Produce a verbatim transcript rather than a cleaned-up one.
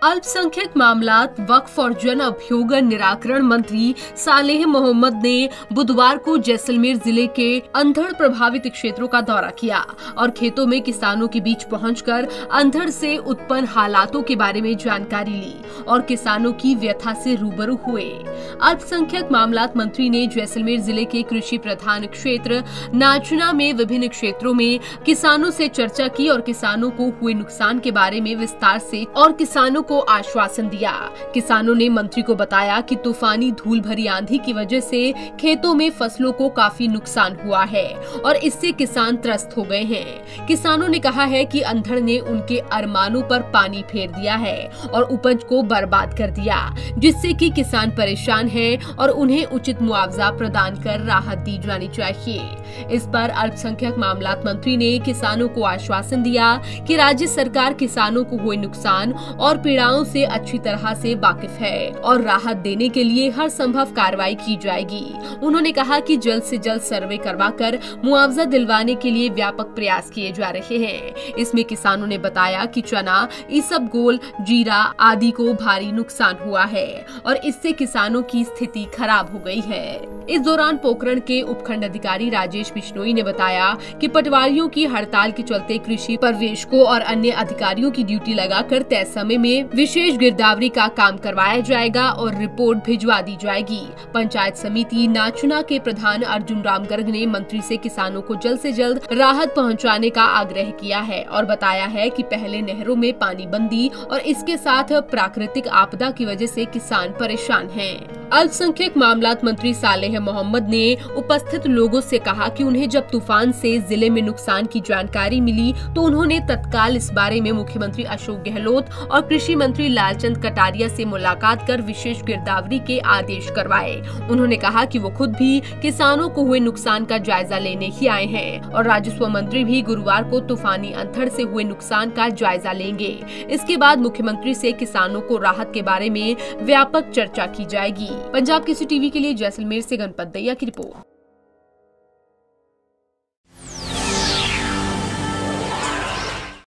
अल्पसंख्यक मामलात, वक्फ और जन अभियोग निराकरण मंत्री सालेह मोहम्मद ने बुधवार को जैसलमेर जिले के अंधड़ प्रभावित क्षेत्रों का दौरा किया और खेतों में किसानों के बीच पहुंचकर अंधड़ से उत्पन्न हालातों के बारे में जानकारी ली और किसानों की व्यथा से रूबरू हुए। अल्पसंख्यक मामलात मंत्री ने जैसलमेर जिले के कृषि प्रधान क्षेत्र नाचना में विभिन्न क्षेत्रों में किसानों से चर्चा की और किसानों को हुए नुकसान के बारे में विस्तार से और किसानों को आश्वासन दिया। किसानों ने मंत्री को बताया कि तूफानी धूल भरी आंधी की वजह से खेतों में फसलों को काफी नुकसान हुआ है और इससे किसान त्रस्त हो गए हैं। किसानों ने कहा है कि अंधड़ ने उनके अरमानों पर पानी फेर दिया है और उपज को बर्बाद कर दिया, जिससे कि किसान परेशान हैं और उन्हें उचित मुआवजा प्रदान कर राहत दी जानी चाहिए। इस पर अल्पसंख्यक मामलात मंत्री ने किसानों को आश्वासन दिया कि राज्य सरकार किसानों को हुए नुकसान और पीड़ाओं से अच्छी तरह से वाकिफ है और राहत देने के लिए हर संभव कार्रवाई की जाएगी। उन्होंने कहा कि जल्द से जल्द सर्वे करवाकर मुआवजा दिलवाने के लिए व्यापक प्रयास किए जा रहे हैं। इसमें किसानों ने बताया कि चना, इसबगोल, जीरा आदि को भारी नुकसान हुआ है और इससे किसानों की स्थिति खराब हो गई है। इस दौरान पोखरण के उपखंड अधिकारी राजेश बिश्नोई ने बताया कि पटवारियों की हड़ताल के चलते कृषि पर्यवेक्षकों और अन्य अधिकारियों की ड्यूटी लगाकर तय समय में विशेष गिरदावरी का काम करवाया जाएगा और रिपोर्ट भिजवा दी जाएगी। पंचायत समिति नाचना के प्रधान अर्जुन राम गर्ग ने मंत्री से किसानों को जल्द से जल्द राहत पहुंचाने का आग्रह किया है और बताया है कि पहले नहरों में पानी बंदी और इसके साथ प्राकृतिक आपदा की वजह से किसान परेशान हैं। अल्पसंख्यक मामलात मंत्री सालेह मोहम्मद ने उपस्थित लोगों से कहा कि उन्हें जब तूफान से जिले में नुकसान की जानकारी मिली तो उन्होंने तत्काल इस बारे में मुख्यमंत्री अशोक गहलोत और कृषि मंत्री लालचंद कटारिया से मुलाकात कर विशेष गिरदावरी के आदेश करवाए। उन्होंने कहा कि वो खुद भी किसानों को हुए नुकसान का जायजा लेने ही आए हैं और राजस्व मंत्री भी गुरुवार को तूफानी अंधड़ से हुए नुकसान का जायजा लेंगे। इसके बाद मुख्यमंत्री से किसानों को राहत के बारे में व्यापक चर्चा की जाएगी। पंजाब केसरी टीवी के लिए जैसलमेर से गणपत दैया की रिपोर्ट।